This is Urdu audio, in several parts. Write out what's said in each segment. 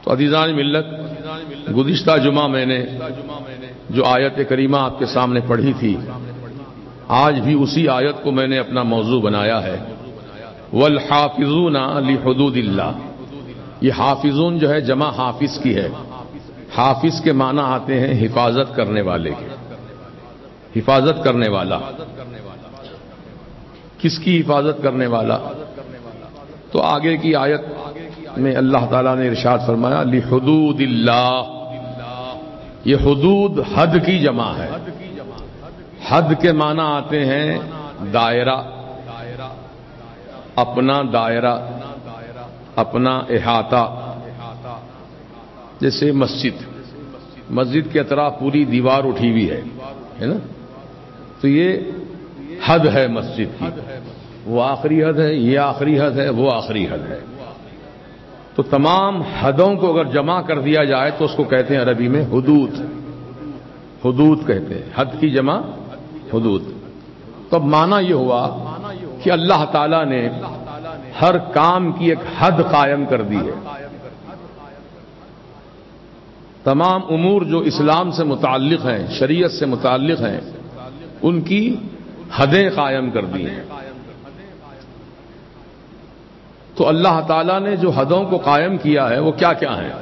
تو عزیزان ملت، گزشتہ جمعہ میں نے جو آیت کریمہ آپ کے سامنے پڑھی تھی، آج بھی اسی آیت کو میں نے اپنا موضوع بنایا ہے۔ والحافظون لحدود اللہ، یہ حافظون جو ہے جمع حافظ کی ہے۔ حافظ کے معنی آتے ہیں حفاظت کرنے والے کے، حفاظت کرنے والا۔ کس کی حفاظت کرنے والا؟ تو آگے کی آیت میں اللہ تعالیٰ نے ارشاد فرمایا لحدود اللہ، یہ حدود حد کی جمع ہے۔ حد کے معنی آتے ہیں دائرہ، اپنا دائرہ، اپنا احاطہ۔ جیسے مسجد کے اطراف پوری دیوار اٹھی ہوئی ہے نا، تو یہ حد ہے مسجد کی۔ وہ آخری حد ہے، یہ آخری حد ہے، وہ آخری حد ہے۔ تو تمام حدوں کو اگر جمع کر دیا جائے تو اس کو کہتے ہیں عربی میں حدود، حدود کہتے ہیں۔ حد کی جمع حدود۔ تو اب معنی یہ ہوا کہ اللہ تعالیٰ نے ہر کام کی ایک حد قائم کر دی ہے۔ تمام امور جو اسلام سے متعلق ہیں، شریعت سے متعلق ہیں، ان کی حدیں قائم کر دی ہیں۔ تو اللہ تعالیٰ نے جو حدوں کو قائم کیا ہے وہ کیا کیا ہیں؟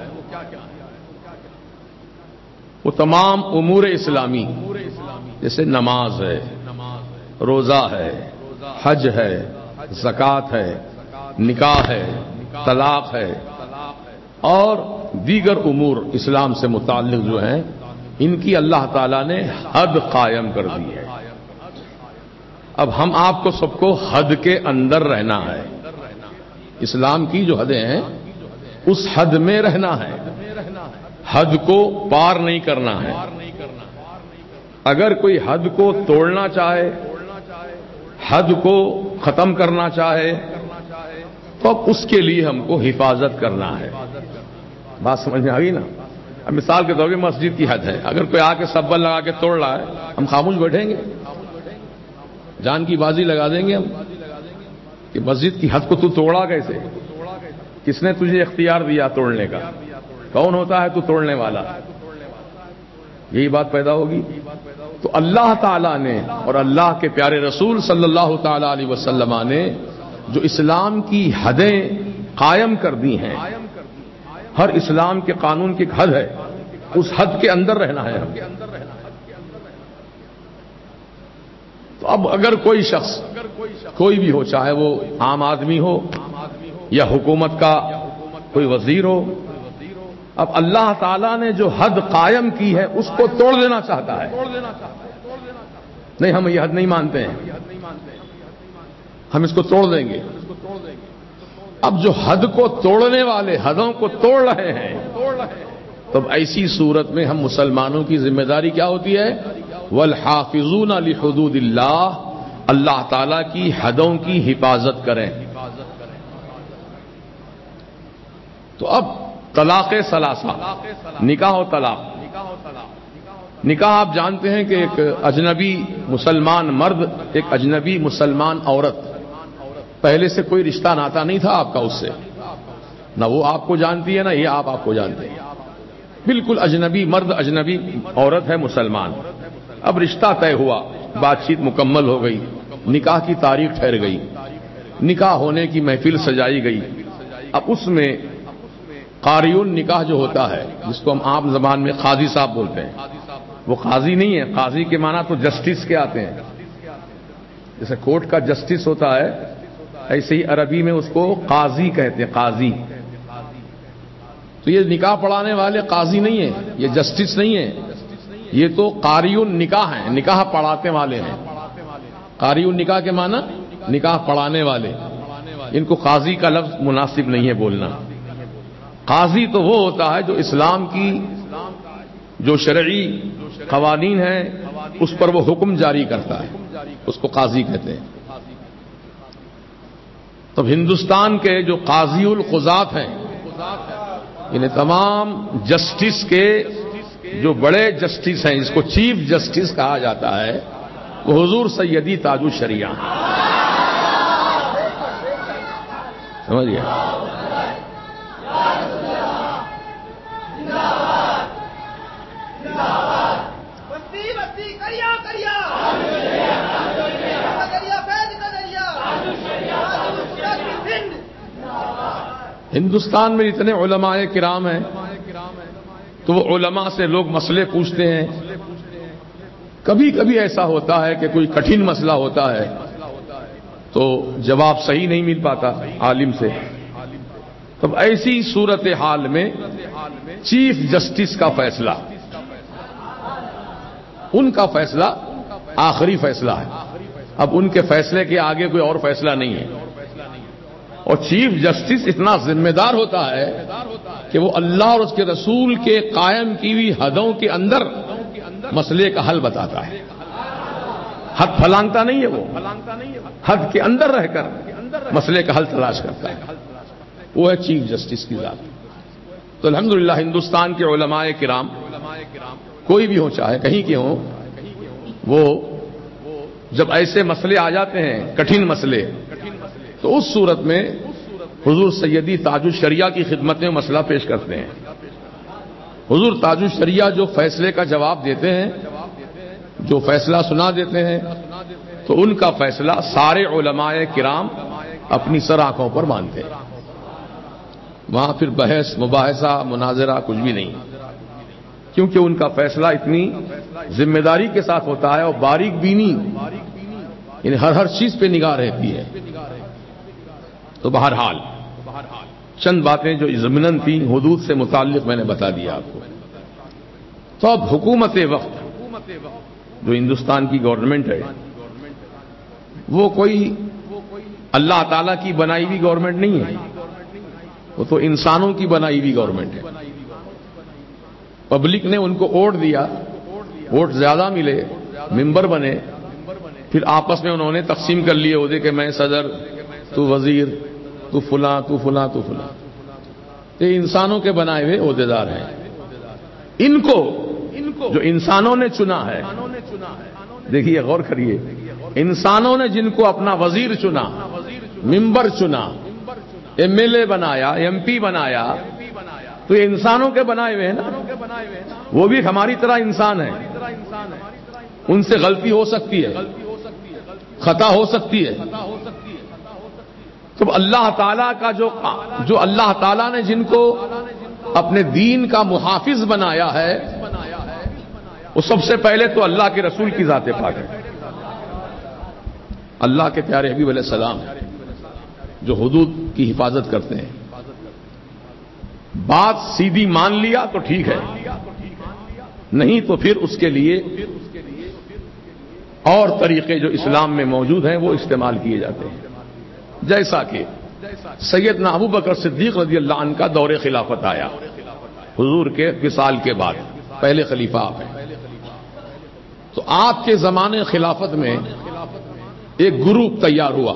وہ تمام امور اسلامی، جیسے نماز ہے، روزہ ہے، حج ہے، زکوٰۃ ہے، نکاح ہے، طلاق ہے، اور دیگر امور اسلام سے متعلق جو ہیں، ان کی اللہ تعالیٰ نے حد قائم کر دی ہے۔ اب ہم آپ کو سب کو حد کے اندر رہنا ہے۔ اسلام کی جو حدیں ہیں اس حد میں رہنا ہے، حد کو پار نہیں کرنا ہے۔ اگر کوئی حد کو توڑنا چاہے، حد کو ختم کرنا چاہے، تو اب اس کے لیے ہم کو حفاظت کرنا ہے۔ بات سمجھ میں آ گئی نا؟ اب مثال کے طور پہ مسجد کی حد ہے، اگر کوئی آ کے سبل لگا کے توڑ رہا ہے، ہم خاموش بیٹھیں گے؟ جان کی بازی لگا دیں گے ہم کہ مسجد کی حد کو تو توڑا کیسے؟ کس نے تجھے اختیار دیا توڑنے کا؟ کون ہوتا ہے تو توڑنے والا؟ یہی بات پیدا ہوگی۔ تو اللہ تعالیٰ نے اور اللہ کے پیارے رسول صلی اللہ تعالی علیہ وسلم نے جو اسلام کی حدیں قائم کر دی ہیں، ہر اسلام کے قانون کی ایک حد ہے، اس حد کے اندر رہنا ہے ہم۔ تو اب اگر کوئی شخص کوئی بھی ہو، چاہے وہ عام آدمی ہو یا حکومت کا کوئی وزیر ہو، اب اللہ تعالیٰ نے جو حد قائم کی ہے اس کو توڑ دینا چاہتا ہے۔ نہیں، ہم یہ حد نہیں مانتے ہیں، ہم اس کو توڑ دیں گے۔ اب جو حد کو توڑنے والے حدوں کو توڑ رہے ہیں، تو ایسی صورت میں ہم مسلمانوں کی ذمہ داری کیا ہوتی ہے؟ والحافظون لحدود اللہ، اللہ تعالیٰ کی حدوں کی حفاظت کریں۔ تو اب طلاق ثلاثہ، نکاح و طلاق۔ نکاح آپ جانتے ہیں کہ ایک اجنبی مسلمان مرد، ایک اجنبی مسلمان عورت، پہلے سے کوئی رشتہ ناتا نہیں تھا آپ کا اس سے، نہ وہ آپ کو جانتی ہے نہ یہ آپ کو جانتے ہیں، بالکل اجنبی مرد اجنبی عورت ہے مسلمان۔ اب رشتہ طے ہوا، بات چیت مکمل ہو گئی، نکاح کی تاریخ ٹھہر گئی، نکاح ہونے کی محفل سجائی گئی۔ اب اس میں قاری النکاح جو ہوتا ہے، جس کو ہم عام زبان میں قاضی صاحب بولتے ہیں، وہ قاضی نہیں ہے، قاضی کے معنی تو جسٹس کے آتے ہیں۔ جیسے کورٹ کا جسٹس ہوتا ہے، ایسے ہی عربی میں اس کو قاضی کہتے ہیں، قاضی۔ تو یہ نکاح پڑھانے والے قاضی نہیں ہیں، یہ جسٹس نہیں ہے، یہ تو قاری النکاح ہیں، نکاح پڑھاتے والے ہیں۔ قاری النکاح کے معنی نکاح پڑھانے والے، ان کو قاضی کا لفظ مناسب نہیں ہے بولنا۔ قاضی تو وہ ہوتا ہے جو اسلام کی جو شرعی قوانین ہیں اس پر وہ حکم جاری کرتا ہے، اس کو قاضی کہتے ہیں۔ تو ہندوستان کے جو قاضی القضات ہیں، انہیں تمام جسٹس کے جو بڑے جسٹس ہیں، جس کو چیف جسٹس کہا جاتا ہے، وہ حضور سیدی تاج الشریعہ ہیں۔ سمجھ گیا؟ ہندوستان میں اتنے علماء کرام ہیں تو وہ علماء سے لوگ مسئلے پوچھتے ہیں. کبھی کبھی ایسا ہوتا ہے کہ کوئی کٹھن مسئلہ ہوتا ہے تو جواب صحیح نہیں مل پاتا عالم سے. تب ایسی صورتحال میں چیف جسٹس کا فیصلہ، ان کا فیصلہ آخری فیصلہ ہے. اب ان کے فیصلے کے آگے کوئی اور فیصلہ نہیں ہے. اور چیف جسٹس اتنا ذمہ دار ہوتا ہے کہ وہ اللہ اور اس کے رسول کے قائم کی ہوئی حدوں کے اندر مسئلے کا حل بتاتا ہے. حد پھلانگتا نہیں ہے، وہ حد کے اندر رہ کر مسئلے کا حل تلاش کرتا ہے. وہ ہے چیف جسٹس کی ذات. تو الحمدللہ ہندوستان کے علماء کرام کوئی بھی ہو، چاہے کہیں کے ہوں، وہ جب ایسے مسئلے آ جاتے ہیں کٹھن مسئلے، تو اس صورت میں حضور سیدی تاج الشریعہ کی خدمت میں مسئلہ پیش کرتے ہیں. حضور تاج الشریعہ جو فیصلے کا جواب دیتے ہیں، جو فیصلہ سنا دیتے ہیں، تو ان کا فیصلہ سارے علماء کرام اپنی سر آنکھوں پر مانتے ہیں. وہاں پھر بحث مباحثہ مناظرہ کچھ بھی نہیں، کیونکہ ان کا فیصلہ اتنی ذمہ داری کے ساتھ ہوتا ہے اور باریک بینی، یعنی ہر چیز پہ نگاہ رہتی ہے. تو بہرحال چند باتیں جو ضمناً تھیں حدود سے متعلق میں نے بتا دیا آپ کو. تو اب حکومت وقت جو ہندوستان کی گورنمنٹ ہے، وہ کوئی اللہ تعالیٰ کی بنائی ہوئی گورنمنٹ نہیں ہے، وہ تو انسانوں کی بنائی ہوئی گورنمنٹ ہے. پبلک نے ان کو ووٹ دیا، ووٹ زیادہ ملے، ممبر بنے، پھر آپس میں انہوں نے تقسیم کر لیے عہدے کہ میں صدر، تو وزیر، تو فلاں، تو فلاں، تو فلاں. یہ انسانوں کے بنائے ہوئے عہدے دار ہیں. ان کو جو انسانوں نے چنا ہے، دیکھیے غور کریے، انسانوں نے جن کو اپنا وزیر چنا، ممبر چنا، ایم ایل اے بنایا، ایم پی بنایا، تو یہ انسانوں کے بنائے ہوئے ہیں نا. وہ بھی ہماری طرح انسان ہیں، ان سے غلطی ہو سکتی ہے، خطا ہو سکتی ہے. تو اللہ تعالیٰ کا جو اللہ تعالیٰ نے جن کو اپنے دین کا محافظ بنایا ہے، وہ سب سے پہلے تو اللہ کے رسول کی ذات پاک ہے. اللہ کے پیارے حبیب علیہ السلام جو حدود کی حفاظت کرتے ہیں. بات سیدھی مان لیا تو ٹھیک ہے، نہیں تو پھر اس کے لیے اور طریقے جو اسلام میں موجود ہیں وہ استعمال کیے جاتے ہیں. جیسا کہ سیدنا ابو بکر صدیق رضی اللہ عنہ کا دور خلافت آیا حضور کے وصال کے بعد، پہلے خلیفہ آپ ہیں. تو آپ کے زمانے خلافت میں ایک گروپ تیار ہوا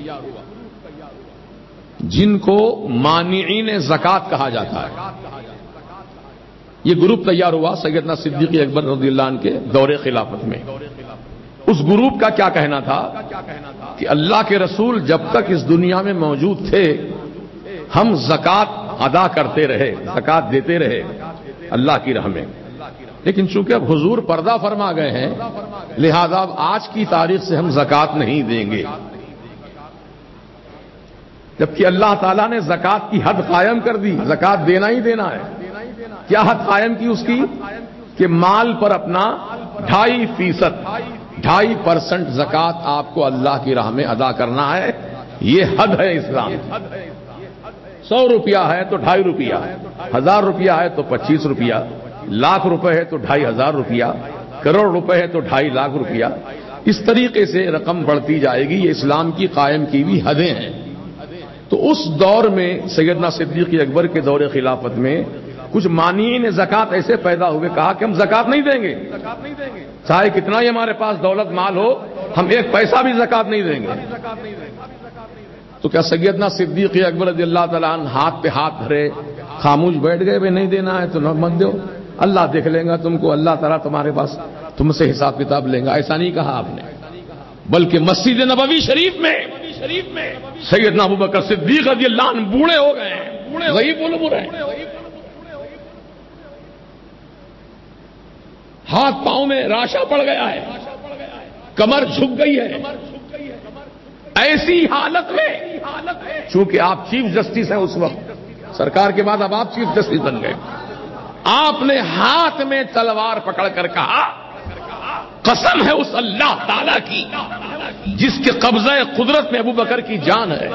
جن کو مانعین زکات کہا جاتا ہے. یہ گروپ تیار ہوا سیدنا صدیق اکبر رضی اللہ عنہ کے دور خلافت میں. اس گروپ کا کیا کہنا تھا کہ اللہ کے رسول جب تک اس دنیا میں موجود تھے ہم زکات ادا کرتے رہے، زکات دیتے رہے اللہ کی راہ میں. لیکن چونکہ اب حضور پردہ فرما گئے ہیں، لہذا اب آج کی تاریخ سے ہم زکات نہیں دیں گے. جبکہ اللہ تعالیٰ نے زکات کی حد قائم کر دی، زکات دینا ہی دینا ہے. کیا حد قائم کی اس کی کہ مال پر اپنا 2.5% زکات آپ کو اللہ کی راہ میں ادا کرنا ہے. یہ حد ہے اسلام. 100 روپیہ ہے تو 2.5 روپیہ، 1000 روپیہ ہے تو 25 روپیہ، لاکھ روپے ہے تو 2.5 روپیہ، کروڑ روپے ہے تو 2.5 لاکھ روپیہ. اس طریقے سے رقم بڑھتی جائے گی. یہ اسلام کی قائم کی ہوئی حدیں ہیں. تو اس دور میں سیدنا صدیق اکبر کے دور خلافت میں کچھ مانعین زکات ایسے پیدا ہوئے، کہا کہ ہم زکات نہیں دیں گے، چاہے کتنا ہی ہمارے پاس دولت مال ہو، ہم 1 پیسہ بھی زکات نہیں دیں گے. تو کیا سیدنا صدیق اکبر رضی اللہ تعالیٰ عنہ ہاتھ پہ ہاتھ دھرے خاموش بیٹھ گئے؟ بھائی نہیں دینا ہے تو نہ مت دو، اللہ دیکھ لیں گا تم کو، اللہ تعالیٰ تمہارے پاس تم سے حساب کتاب لیں گا؟ ایسا نہیں کہا آپ نے، بلکہ مسجد نبوی شریف میں سیدنا ابو بکر صدیق رضی اللہ عنہ بوڑھے ہو گئے ہیں، ضعیف العمر ہیں، ہاتھ پاؤں میں راشا پڑ گیا ہے، کمر جھک گئی ہے. ایسی حالت میں چونکہ آپ چیف جسٹس ہیں اس وقت، سرکار کے بعد اب آپ چیف جسٹس بن گئے. آپ نے ہاتھ میں تلوار پکڑ کر کہا قسم ہے اس اللہ تعالی کی جس کے قبضہ قدرت میں ابو بکر کی جان ہے،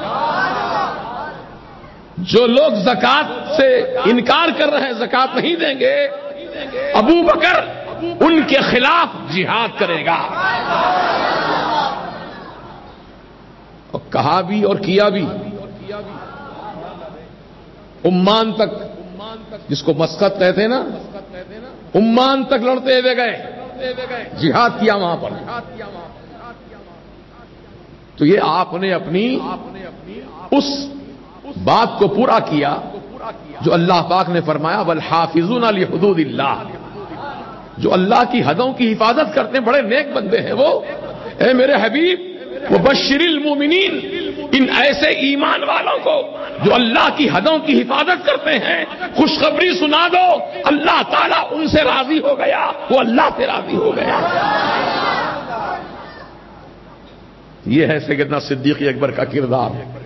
جو لوگ زکات سے انکار کر رہے ہیں، زکات نہیں دیں گے، ابو بکر ان کے خلاف جہاد کرے گا. اور کہا بھی اور کیا بھی. عمان تک، جس کو مسقط کہتے ہیں نا، عمان تک لڑتے ہوئے گئے، جہاد کیا وہاں پر. تو یہ آپ نے اپنی اس بات کو پورا کیا جو اللہ پاک نے فرمایا والحافظون لحدود اللہ، جو اللہ کی حدوں کی حفاظت کرتے ہیں، بڑے نیک بندے ہیں وہ. اے میرے حبیب وبشر المؤمنین، ان ایسے ایمان والوں کو جو اللہ کی حدوں کی حفاظت کرتے ہیں خوشخبری سنا دو، اللہ تعالیٰ ان سے راضی ہو گیا، وہ اللہ سے راضی ہو گیا. یہ ہے سیدنا صدیق اکبر کا کردار.